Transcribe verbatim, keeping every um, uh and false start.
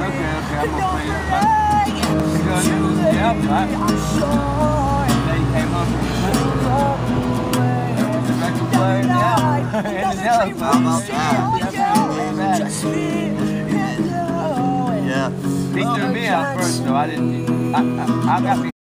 okay, okay, I'm gonna play it. Because it was the album, right? They came up with the record player and the album. And the album. How about that? Yeah. He threw me out first, though. I didn't. I, I, I got me